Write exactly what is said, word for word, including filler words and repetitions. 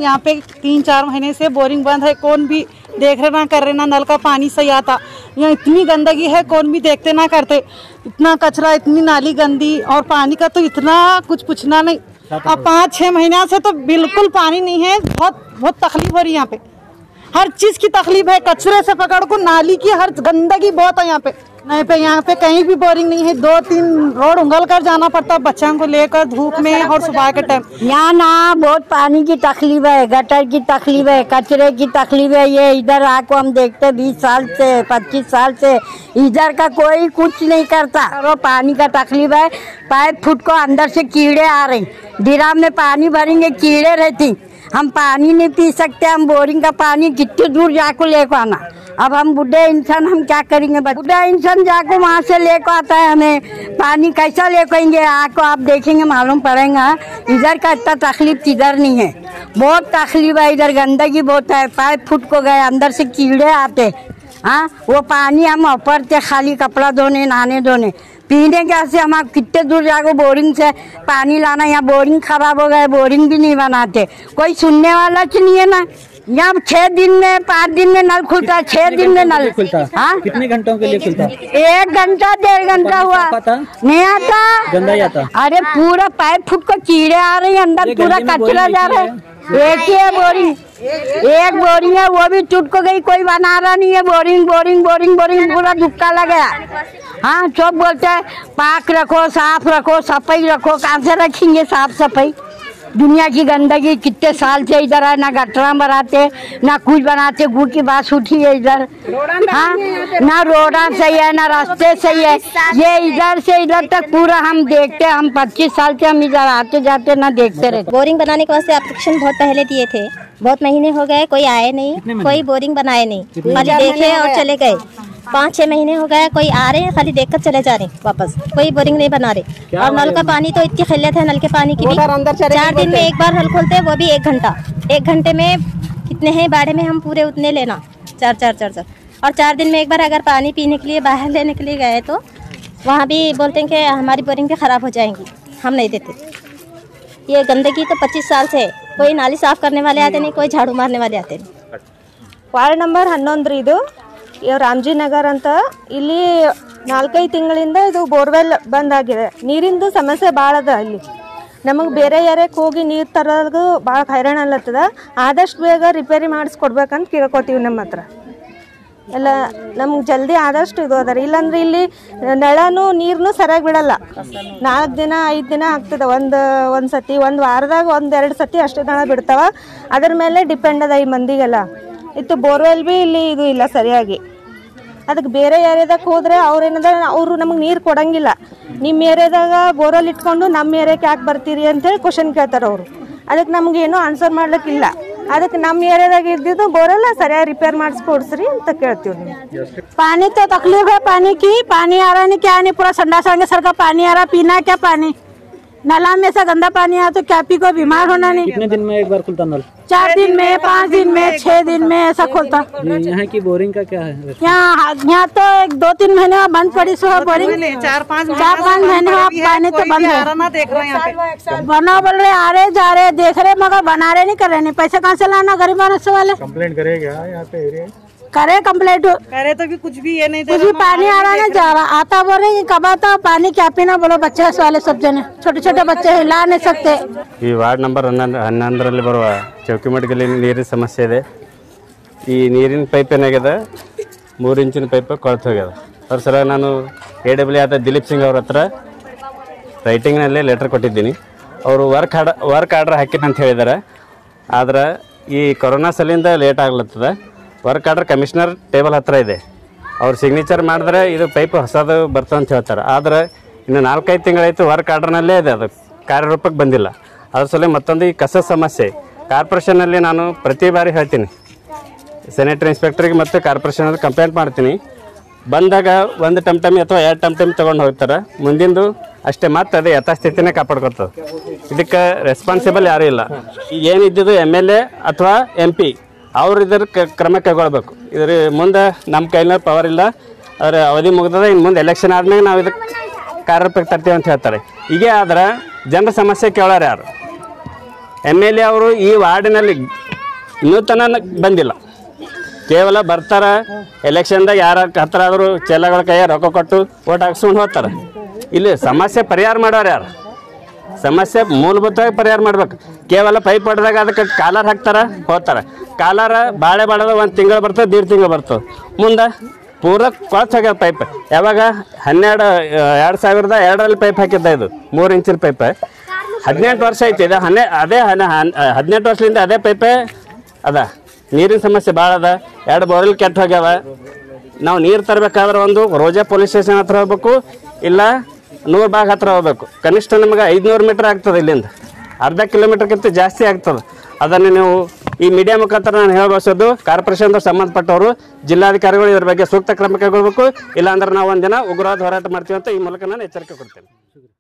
यहाँ पे तीन चार महीने से बोरिंग बंद है, कौन भी देख रहे ना कर रहे ना, नल का पानी सही आता। यहाँ इतनी गंदगी है, कौन भी देखते ना करते, इतना कचरा, इतनी नाली गंदी, और पानी का तो इतना कुछ पूछना नहीं। अब पाँच छः महीना से तो बिल्कुल पानी नहीं है, बहुत बहुत तकलीफ हो रही है यहाँ पे, हर चीज़ की तकलीफ है, कचरे से पकड़ को नाली की हर गंदगी बहुत है यहाँ पे। नहीं पे यहाँ पे कहीं भी बोरिंग नहीं है, दो तीन रोड उंगल कर जाना पड़ता है बच्चों को लेकर धूप में और सुबह के टाइम। यहाँ ना बहुत पानी की तकलीफ है, गटर की तकलीफ है, कचरे की तकलीफ है। ये इधर आको हम देखते बीस साल से पच्चीस साल से इधर का कोई कुछ नहीं करता। और पानी का तकलीफ है, पाइप फुट को अंदर से कीड़े आ रहे, ड्राम में पानी भरेंगे कीड़े रहती, हम पानी नहीं पी सकते। हम बोरिंग का पानी कितने दूर जाको लेको आना। अब हम बुढ़े इंसान हम क्या करेंगे, बुढ़ा इंसान जाको वहाँ से लेको आता है, हमें पानी कैसा लेको आएंगे। आको आप देखेंगे मालूम पड़ेगा इधर का इतना तकलीफ इधर नहीं है, बहुत तकलीफ है इधर, गंदगी बहुत है, पाइप फुट को गए, अंदर से कीड़े आते। हाँ वो पानी हम ऊपरते खाली कपड़ा धोने नहाने धोने, पीने कैसे हम कितने दूर जाकर बोरिंग से पानी लाना। यहाँ बोरिंग खराब हो गए, बोरिंग भी नहीं बनाते, कोई सुनने वाला कि नहीं है ना। यहाँ छह दिन में पाँच दिन में नल खुलता है, छह दिन में नल खुलता। हाँ कितने घंटों के लिए खुलता? एक घंटा डेढ़ घंटा हुआ नहीं आता, गंदा ही आता। अरे पूरा पाइप फुट को कीड़े आ रहे हैं, अंदर पूरा कचरा जा रहा है। एक ही है बोरिंग, एक बोरिंग है, वो भी टूट को गई, कोई बना रहा नहीं है। बोरिंग बोरिंग बोरिंग बोरिंग पूरा धुक्का लगा। हाँ सब बोलते हैं पाक रखो, साफ रखो, सफाई रखो, कहाँ से रखेंगे साफ सफाई। दुनिया की गंदगी कितने साल से इधर है, ना गटरा बनाते ना कुछ बनाते, गु की बात उठी है इधर। हाँ ना रोड़ा सही है ना रास्ते सही है, ये इधर से इधर तक पूरा हम देखते, हम पच्चीस साल से हम इधर आते जाते ना देखते रहते। बोरिंग बनाने के वास्ते एप्लीकेशन बहुत पहले दिए थे, बहुत महीने हो गए, कोई आए नहीं, कोई बोरिंग बनाए नहीं, खाली देखे और चले गए। पाँच छह महीने हो गए, कोई आ रहे हैं खाली देखकर चले जा रहे हैं वापस, कोई बोरिंग नहीं बना रहे। और नल का पानी तो इतनी खिल्लत है, नल के पानी की भी चार दिन में एक बार नल खोलते हैं, वो भी एक घंटा, एक घंटे में कितने हैं बाड़े में हम पूरे उतने लेना, चार चार चार चार और चार दिन में एक बार अगर पानी पीने के लिए बाहर लेने के लिए गए तो वहाँ भी बोलते हैं कि हमारी बोरिंग भी ख़राब हो जाएंगी, हम नहीं देते। ये गंदगी तो पच्चीस साल से है, कोई नाली साफ़ करने वाले आते नहीं, कोई झाड़ू मारने वाले आते नहीं। ವಾರ್ಡ್ ನಂಬರ್ ಹನ್ನೊಂದು ಇದು ರಾಮಜಿನಗರ ಅಂತ, ಇಲ್ಲಿ ನಾಲ್ಕೈದು ತಿಂಗಳಿಂದ ಇದು ಬೋರ್ವೆಲ್ ಬಂದ್ ಆಗಿದೆ, ನೀರಿಂದು ಸಮಸ್ಯೆ ಭಾಳ ಅದ ಇಲ್ಲಿ, ನಮಗೆ ಬೇರೆ ಏರಿಯಾಕ್ಕೆ ಹೋಗಿ ನೀರು ತರೋದು ಭಾಳ ಹೈರಾಣ ಅಲ್ಲತ್ತದ, ಆದಷ್ಟು ಬೇಗ ರಿಪೇರಿ ಮಾಡಿಸ್ಕೊಡ್ಬೇಕಂತ ಕೇಳ್ಕೊತೀವಿ ನಮ್ಮ ಹತ್ರ ಎಲ್ಲ, ನಮ್ಗೆ ಜಲ್ದಿ ಆದಷ್ಟು ಇದು ಅದ ರೀ, ಇಲ್ಲಾಂದ್ರೆ ಇಲ್ಲಿ ನಳನೂ ನೀರನ್ನು ಸರಿಯಾಗಿ ಬಿಡಲ್ಲ, ನಾಲ್ಕು ದಿನ ಐದು ದಿನ ಆಗ್ತದೆ, ಒಂದು ಒಂದು ಸತಿ ಒಂದು ವಾರದಾಗ ಒಂದು ಎರಡು ಸತಿ ಅಷ್ಟೇ ದಣ ಬಿಡ್ತಾವ, ಅದ್ರ ಮೇಲೆ ಡಿಪೆಂಡ್ ಅದ ಈ ಮಂದಿಗೆಲ್ಲ ಇತ್ತು। ಬೋರ್ವೆಲ್ ಭೀ ಇಲ್ಲಿ ಇದು ಇಲ್ಲ ಸರಿಯಾಗಿ, ಅದಕ್ಕೆ ಬೇರೆ ಏರಿಯಾದಾಗ ಹೋದರೆ ಅವ್ರೇನದ ಅವರು ನಮಗೆ ನೀರು ಕೊಡಂಗಿಲ್ಲ, ನಿಮ್ಮ ಏರಿಯಾದಾಗ ಬೋರ್ವೆಲ್ ಇಟ್ಕೊಂಡು ನಮ್ಮ ಏರಿಯಾಕ್ಕೆ ಯಾಕೆ ಬರ್ತೀರಿ ಅಂತೇಳಿ ಕ್ವಶನ್ ಕೇಳ್ತಾರೆ ಅವರು, ಅದಕ್ಕೆ ನಮಗೇನು ಆನ್ಸರ್ ಮಾಡ್ಲಿಕ್ಕಿಲ್ಲ, ಅದಕ್ಕೆ ನಮ್ಮ ಏರಿಯಾದಾಗ ಇದ್ದಿದ್ದು ಬೋರೆಲ್ಲ ಸರಿಯಾಗಿ ರಿಪೇರ್ ಮಾಡಿಸ್ಕೊಡ್ಸ್ರಿ ಅಂತ ಕೇಳ್ತೀವಿ ನೀವು। पानी तो तकलीफ है पानी की, पानी आ रहा नहीं क्या नहीं, पूरा संडा संगे सर का पानी आ रहा, पीना क्या पानी, नला में से गंदा पानी आया तो क्या पी को बीमार होना नहीं। कितने दिन में एक बार खुलता नल? चार दिन में, पाँच दिन में, छह दिन में ऐसा खुलता। यहाँ की बोरिंग का क्या है? यहाँ यहाँ तो एक दो तीन महीने बंद पड़ी सो बोरिंग, चार पाँच चार पाँच महीने पानी तो बंद है, देख रहे हैं यहाँ पे बना बोल रहे आ रहे जा रहे देख रहे, मगर बना रहे नहीं कर रहे, नहीं पैसे कहाँ से लाना गरीब मानस वाले। कंप्लेंट करेगा यहाँ पे करे कंप्लेंट करे तो भी कुछ भी ये नहीं, कुछ भी पानी आ रहा नहीं जा रहा, आता बोल रहे कब आता पानी क्या पीना, बोलो बच्चे वाले सब जने छोटे छोटे बच्चे हिला नहीं सकते। ಈ ವಾರ್ಡ್ ನಂಬರ್ ಹನ್ನೊಂದರಲ್ಲಿ ಬರುವ ಚೌಕಿಮಠದಲ್ಲಿ ನೀರಿನ ಸಮಸ್ಯೆ ಇದೆ। ಈ ನೀರಿನ ಪೈಪ್ ಏನಾಗಿದೆ, ಮೂರು ಇಂಚಿನ ಪೈಪ್ ಕೊಳ್ತು ಹೋಗ್ಯದ, ಅವ್ರ ಸಲ ನಾನು ಎ ಡಬ್ಲ್ಯೂ ಆದ ದಿಲೀಪ್ ಸಿಂಗ್ ಅವ್ರ ಹತ್ರ ರೈಟಿಂಗ್ನಲ್ಲೇ ಲೆಟರ್ ಕೊಟ್ಟಿದ್ದೀನಿ, ಅವರು ವರ್ಕ್ ಆರ್ಡರ್ ವರ್ಕ್ ಆರ್ಡರ್ ಹಾಕಿನ ಅಂತ ಹೇಳಿದ್ದಾರೆ, ಆದ್ರೆ ಈ ಕೊರೋನಾ ಸಲಿಂದ ಲೇಟ್ ಆಗ್ಲತ್ತದ, ವರ್ಕ್ ಆರ್ಡರ್ ಕಮಿಷನರ್ ಟೇಬಲ್ ಹತ್ರ ಇದೆ, ಅವ್ರು ಸಿಗ್ನೇಚರ್ ಮಾಡಿದ್ರೆ ಇದು ಪೈಪ್ ಹೊಸದು ಬರ್ತದೆ ಅಂತ ಹೇಳ್ತಾರೆ, ಆದರೆ ಇನ್ನು ನಾಲ್ಕೈದು ತಿಂಗಳಾಯಿತು ವರ್ಕ್ ಆರ್ಡರ್ನಲ್ಲೇ ಇದೆ, ಅದು ಕಾರ್ಯರೂಪಕ್ಕೆ ಬಂದಿಲ್ಲ। ಅದ್ರ ಸಲ ಮತ್ತೊಂದು ಈ ಕಸ ಸಮಸ್ಯೆ, ಕಾರ್ಪೊರೇಷನಲ್ಲಿ ನಾನು ಪ್ರತಿ ಬಾರಿ ಹೇಳ್ತೀನಿ, ಸ್ಯಾನಿಟರಿ ಇನ್ಸ್ಪೆಕ್ಟ್ರಿಗೆ ಮತ್ತು ಕಾರ್ಪೊರೇಷನಲ್ಲಿ ಕಂಪ್ಲೇಂಟ್ ಮಾಡ್ತೀನಿ, ಬಂದಾಗ ಒಂದು ಟಮ್ ಟಮಿ ಅಥವಾ ಎರಡು ಟಮ್ ಟಮಿ ತೊಗೊಂಡು ಹೋಗ್ತಾರೆ, ಮುಂದಿಂದು ಅಷ್ಟೇ ಮತ್ತೆ ಅದೇ ಯಥಾಸ್ಥಿತಿನೇ ಕಾಪಾಡ್ಕೊತದೆ, ಇದಕ್ಕೆ ರೆಸ್ಪಾನ್ಸಿಬಲ್ ಯಾರೂ ಇಲ್ಲ। ಏನಿದ್ದು ಎಮ್ ಎಲ್ ಎ ಅಥವಾ ಎಂ ಪಿ ಅವ್ರು ಇದ್ರ ಕ್ರಮ ಕೈಗೊಳ್ಬೇಕು, ಇದ್ರ ಮುಂದೆ ನಮ್ಮ ಕೈಲಿ ಪವರ್ ಇಲ್ಲ, ಅದ್ರ ಅವಧಿ ಮುಗಿದದ, ಇನ್ನು ಮುಂದೆ ಎಲೆಕ್ಷನ್ ಆದ್ಮೇಲೆ ನಾವು ಇದಕ್ಕೆ ಕಾರ್ಯರೂಪಕ್ಕೆ ತರ್ತೀವಿ ಅಂತ ಹೇಳ್ತಾರೆ। ಹೀಗೆ ಆದ್ರೆ ಜನರ ಸಮಸ್ಯೆ ಕೇಳೋರು ಯಾರು? ಎಮ್ ಎಲ್ ಎ ಅವರು ಈ ವಾರ್ಡಿನಲ್ಲಿ ಇನ್ನೂ ತನಕ ಬಂದಿಲ್ಲ. ಕೇವಲ ಬರ್ತಾರೆ ಎಲೆಕ್ಷನ್ದಾಗ ಯಾರ ಹತ್ರ ಆದರೂ ಚೆಲ್ಲಗಳ ಕೈಯ ರೊಕ್ಕ ಕೊಟ್ಟು ಓಟ್ ಹಾಕ್ಸ್ಕೊಂಡು ಹೋಗ್ತಾರೆ. ಇಲ್ಲಿ ಸಮಸ್ಯೆ ಪರಿಹಾರ ಮಾಡೋರು ಯಾರು? ಸಮಸ್ಯೆ ಮೂಲಭೂತವಾಗಿ ಪರಿಹಾರ ಮಾಡ್ಬೇಕು. ಕೇವಲ ಪೈಪ್ ಹೊಡೆದಾಗ ಅದಕ್ಕೆ ಕಾಲರ್ ಹಾಕ್ತಾರೆ ಹೋಗ್ತಾರೆ. ಕಾಲರ ಬಾಳೆ ಬಾಳದ ಒಂದು ತಿಂಗಳು ಬರ್ತದೆ, ದೀಡ್ ತಿಂಗಳು ಬರ್ತದೆ. ಮುಂದೆ ಪೂರ ಕೊಳತು ಹೋಗ್ಯದ ಪೈಪ್. ಯಾವಾಗ ಹನ್ನೆರಡು ಎರಡು ಸಾವಿರದ ಎರಡರಲ್ಲಿ ಪೈಪ್ ಹಾಕಿದ್ದ, ಇದು ಮೂರು ಇಂಚಿನ ಪೈಪ್. ಹದಿನೆಂಟು ವರ್ಷ ಐತಿ ಇದು. ಹನ್ನೆ ಅದೇ ಹದಿನೆಂಟು ವರ್ಷದಿಂದ ಅದೇ ಪೈಪೇ ಅದ. ನೀರಿನ ಸಮಸ್ಯೆ ಭಾಳ ಅದ. ಎರಡು ಬೋರ್ವೆಲ್ ಕೆಟ್ಟು ಹೋಗ್ಯಾವ. ನಾವು ನೀರು ತರಬೇಕಾದ್ರೆ ಒಂದು ರೋಜಾ ಪೊಲೀಸ್ ಸ್ಟೇಷನ್ ಹತ್ರ ಹೋಗ್ಬೇಕು, ಇಲ್ಲ ನೂರು ಬಾಗ್ ಹತ್ರ ಹೋಗ್ಬೇಕು. ಕನಿಷ್ಠ ನಮಗೆ ಐದುನೂರು ಮೀಟ್ರ್ ಆಗ್ತದೆ. ಇಲ್ಲಿಂದ ಅರ್ಧ ಕಿಲೋಮೀಟ್ರ್ಗಿಂತ ಜಾಸ್ತಿ ಆಗ್ತದೆ. ಅದನ್ನು ನೀವು ಈ ಮೀಡಿಯಾ ಮುಖಾಂತರ ನಾನು ಹೇಳಬಯಸೋದು, ಕಾರ್ಪೊರೇಷನ್ದವ್ರು ಸಂಬಂಧಪಟ್ಟವರು, ಜಿಲ್ಲಾಧಿಕಾರಿಗಳು ಇದ್ರ ಬಗ್ಗೆ ಸೂಕ್ತ ಕ್ರಮ ಕೈಗೊಳ್ಬೇಕು. ಇಲ್ಲಾಂದ್ರೆ ನಾವು ಒಂದಿನ ಉಗ್ರವಾದ ಹೋರಾಟ ಮಾಡ್ತೀವಿ ಅಂತ ಈ ಮೂಲಕ ನಾನು ಎಚ್ಚರಿಕೆ ಕೊಡ್ತೇನೆ.